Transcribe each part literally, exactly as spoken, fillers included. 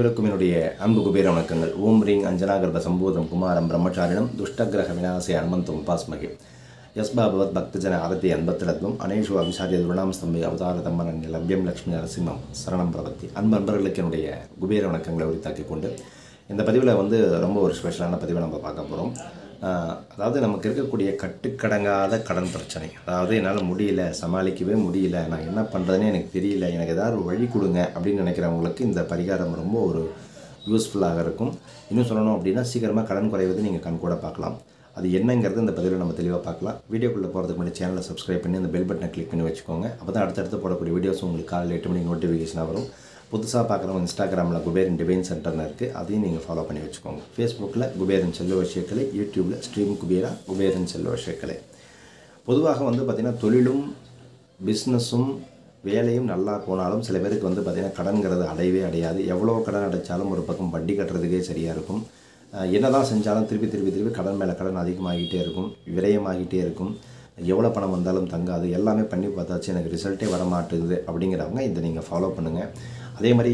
அனைவருக்கும் என்னுடைய அன்பு குபேர வணக்கங்கள். ஓம் ரீங் அஞ்சனாகர்ப சம்பூதம் குமாரம் பிரம்மச்சாரிணம் துஷ்டகிரக விநாசே அனுமந்தம் உபாஸ்மகே யஸ்பாபவத் பக்தஜன ஆரதி அன்பத்திரத்வம் அனேஷு அபிசாரிய துருணாம் ஸ்தம்பி அவதார தம்மரன் லப்யம் லக்ஷ்மி நரசிம்மம் சரணம் பிரபத்தி. அன்பு நண்பர்களுக்கு என்னுடைய குபேர வணக்கங்களை உரித்தாக்கிக் கொண்டு இந்த பதிவில் வந்து ரொம்ப ஒரு ஸ்பெஷலான பதிவை நம்ம பார்க்க போகிறோம். அதாவது நமக்கு இருக்கக்கூடிய கட்டுக்கடங்காத கடன் பிரச்சனை, அதாவது என்னால் முடியல, சமாளிக்கவே முடியல, நான் என்ன பண்ணுறதுனே எனக்கு தெரியல, எனக்கு ஏதாவது ஒரு வழி கொடுங்க அப்படின்னு நினைக்கிறவங்களுக்கு இந்த பரிகாரம் ரொம்ப ஒரு யூஸ்ஃபுல்லாக இருக்கும். இன்னும் சொல்லணும் அப்படின்னா சீக்கிரமாக கடன் குறைவது நீங்கள் கண் கூட பார்க்கலாம். அது என்னங்கிறது இந்த பதிவில் நம்ம தெளிவாக பார்க்கலாம். வீடியோக்குள்ளே போகிறதுக்கு முன்னாடி சேனலை சப்ஸ்கிரைப் பண்ணி அந்த பெல் பட்டனை கிளிக் பண்ணி வச்சுக்கோங்க. அப்போ தான் அடுத்தடுத்து போடக்கூடிய வீடியோஸ் உங்களுக்கு காலையில் எட்டு மணிக்கு நோட்டிஃபிகேஷனாக வரும். புதுசாக பார்க்குறவங்க இன்ஸ்டாகிராமில் குபேரன் டிவைன் சென்டர்னு இருக்குது, அதையும் நீங்கள் ஃபாலோ பண்ணி வச்சுக்கோங்க. ஃபேஸ்புக்கில் குபேரன் செல்வ விஷயக்கலை, யூடியூப்பில் ஸ்ட்ரீம் குபேரா குபேரன் செல்வ விஷயக்கலை. பொதுவாக வந்து பார்த்திங்கன்னா தொழிலும் பிஸ்னஸும் வேலையும் நல்லா போனாலும் சில பேருக்கு வந்து பார்த்திங்கன்னா கடன்கிறது அடையவே அடையாது. எவ்வளோ கடன் அடைச்சாலும் ஒரு பக்கம் வட்டி கட்டுறதுக்கே சரியாக இருக்கும். என்ன தான் செஞ்சாலும் திருப்பி திருப்பி திருப்பி கடன் மேலே கடன் அதிகமாகிட்டே இருக்கும், விரயமாகிட்டே இருக்கும். எவ்வளோ பணம் வந்தாலும் தங்காது, எல்லாமே பண்ணி பார்த்தாச்சு எனக்கு ரிசல்ட்டே வரமாட்டுது அப்படிங்கிறவங்க இதை நீங்கள் ஃபாலோ பண்ணுங்கள். அதே மாதிரி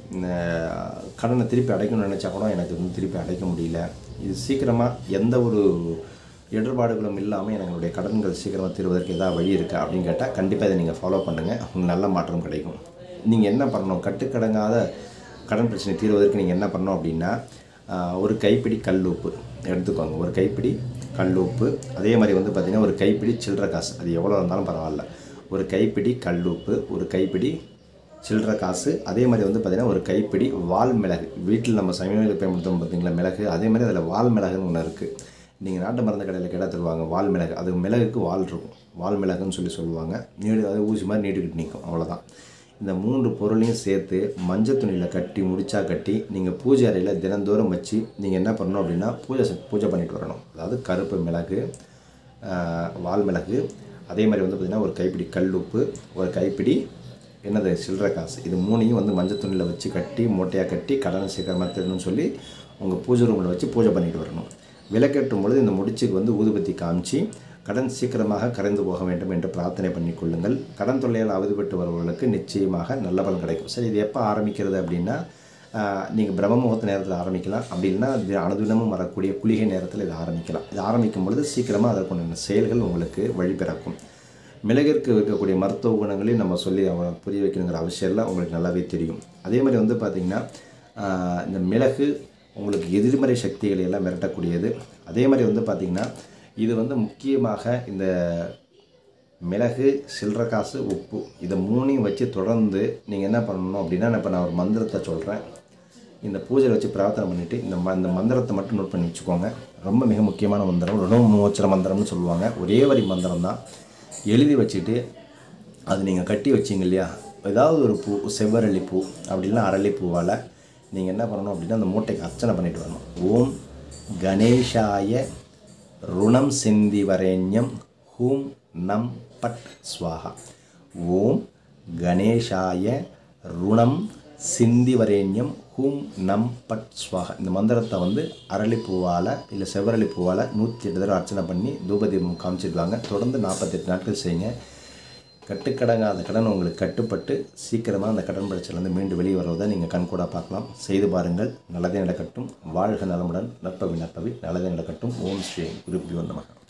கடனை திருப்பி அடைக்கணும்னு நினச்சா கூட எனக்கு வந்து திருப்பி அடைக்க முடியல, இது சீக்கிரமாக எந்த ஒரு இடர்பாடுகளும் இல்லாமல் எங்களுடைய கடன்கள் சீக்கிரமாக தீர்வதற்கு ஏதாவது வழி இருக்கா அப்படின்னு கேட்டால் கண்டிப்பாக இதை நீங்கள் ஃபாலோ பண்ணுங்கள், உங்களுக்கு நல்ல மாற்றம் கிடைக்கும். நீங்கள் என்ன பண்ணணும், கட்டுக்கடங்காத கடன் பிரச்சனை தீர்வதற்கு நீங்கள் என்ன பண்ணணும் அப்படின்னா ஒரு கைப்பிடி கல் உப்பு எடுத்துக்கோங்க. ஒரு கைப்பிடி கல் உப்பு, அதே மாதிரி வந்து பார்த்திங்கன்னா ஒரு கைப்பிடி சில்லற காசு, அது எவ்வளோ இருந்தாலும் பரவாயில்ல. ஒரு கைப்பிடி கல் உப்பு, ஒரு கைப்பிடி சில்லற காசு, அதே மாதிரி வந்து பார்த்திங்கன்னா ஒரு கைப்பிடி வால் மிளகு. வீட்டில் நம்ம சமையலுக்கு பயன்படுத்தும் பார்த்திங்களா மிளகு, அதே மாதிரி அதில் வால் மிளகுன்னு ஒன்று இருக்குது. நீங்கள் நாட்டு மருந்து கடையில் கேட்டால் தருவாங்க வால் மிளகு, அது மிளகுக்கு வால் இருக்கும், வால் மிளகுன்னு சொல்லி சொல்லுவாங்க. நீடு அது ஊசி மாதிரி நீட்டுக்கிட்டு நிற்கும், அவ்வளோதான். இந்த மூன்று பொருளையும் சேர்த்து மஞ்சள் துணியில் கட்டி முடிச்சா கட்டி நீங்கள் பூஜை அறையில் தினந்தோறும் வச்சு நீங்கள் என்ன பண்ணணும் அப்படின்னா பூஜை பூஜை பண்ணிட்டு வரணும். அதாவது கருப்பு மிளகு, வால் மிளகு, அதே மாதிரி வந்து பார்த்திங்கன்னா ஒரு கைப்பிடி கல் உப்பு, ஒரு கைப்பிடி என்னது சில்லற காசு, இது மூணையும் வந்து மஞ்சள் துணியில் வச்சு கட்டி மூட்டையாக கட்டி கடனை சீக்கிரமாக தரணும்னு சொல்லி உங்கள் பூஜை ரூமில் வச்சு பூஜை பண்ணிட்டு வரணும். விளக்கேற்றும் பொழுது இந்த முடிச்சுக்கு வந்து ஊதுபத்தி காமிச்சு கடன் சீக்கிரமாக கரைந்து போக வேண்டும் என்று பிரார்த்தனை பண்ணிக்கொள்ளுங்கள். கடன் தொல்லையால் அவதிப்பட்டு வருபவர்களுக்கு நிச்சயமாக நல்ல பலன் கிடைக்கும். சரி, இது எப்போ ஆரம்பிக்கிறது அப்படின்னா நீங்கள் பிரம்ம முகூர்த்த நேரத்தில் ஆரம்பிக்கலாம், அப்படி இல்லைன்னா அனுதினமும் வரக்கூடிய குளிகை நேரத்தில் இதை ஆரம்பிக்கலாம். இது ஆரம்பிக்கும் பொழுது சீக்கிரமாக அதற்குண்டான செயல்கள் உங்களுக்கு வழிபிறக்கும். மிளகிற்கு இருக்கக்கூடிய மருத்துவ குணங்களையும் நம்ம சொல்லி அவனை புரிய வைக்கணுங்கிற அவசியம் இல்லை, உங்களுக்கு நல்லாவே தெரியும். அதே மாதிரி வந்து பார்த்திங்கன்னா இந்த மிளகு உங்களுக்கு எதிர்மறை சக்திகளை எல்லாம் மிரட்டக்கூடியது. அதே மாதிரி வந்து பார்த்திங்கன்னா இது வந்து முக்கியமாக இந்த மிளகு, சில்லற காசு, உப்பு, இதை மூணையும் வச்சு தொடர்ந்து நீங்கள் என்ன பண்ணணும் அப்படின்னா, இப்போ நான் ஒரு மந்திரத்தை சொல்கிறேன், இந்த பூஜையில் வச்சு பிரார்த்தனை பண்ணிவிட்டு இந்த ம இந்த மந்திரத்தை மட்டும் நோட் பண்ணி வச்சுக்கோங்க. ரொம்ப மிக முக்கியமான மந்திரம், ருணம் மோச்சர மந்திரம்னு சொல்லுவாங்க. ஒரே வரி மந்திரம் தான், எழுதி வச்சுட்டு அது நீங்கள் கட்டி வச்சிங்க இல்லையா, ஏதாவது ஒரு பூ, செவ்வரளி பூ அப்படி இல்லைன்னா அரளி பூவால் நீங்கள் என்ன பண்ணணும் அப்படின்னா அந்த மூட்டைக்கு அர்ச்சனை பண்ணிட்டு வரணும். ஓம் கணேஷாய ருணம் சிந்தி வரேண்யம் ஹூம் நம் பட் ஸ்வாஹா. ஓம் கணேஷாய ருணம் சிந்தி வரேண்யம் ஹூம் நம் பட் ஸ்வாஹா. இந்த மந்திரத்தை வந்து அரளிப்பூவால் இல்லை செவ்வரளி பூவால் நூற்றி எட்டு தடவை அர்ச்சனை பண்ணி தூபதீபம் காமிச்சிடுவாங்க. தொடர்ந்து நாற்பத்தெட்டு நாட்கள் செய்யுங்க. கட்டுக்கடங்காத கடன் உங்களுக்கு கட்டுப்பட்டு சீக்கிரமாக அந்த கடன் பிரச்சனைலேருந்து மீண்டு வெளியே வருவதை நீங்கள் கண்கூட பார்க்கலாம். செய்து பாருங்கள், நல்லதே நடக்கட்டும். வாழ்க நலமுடன், நற்பவி நற்பவி, நல்லதே நடக்கட்டும். ஓம் ஸ்ரீம் குருப்பியோ நமः.